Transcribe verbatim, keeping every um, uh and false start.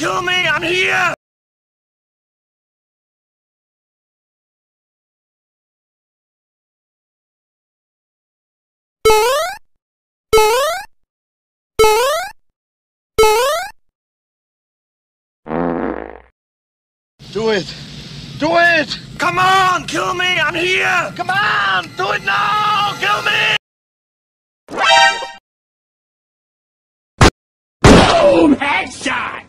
kill me! I'm here! Do it! Do it! Come on! Kill me! I'm here! Come on! Do it now! Kill me! Boom! Headshot!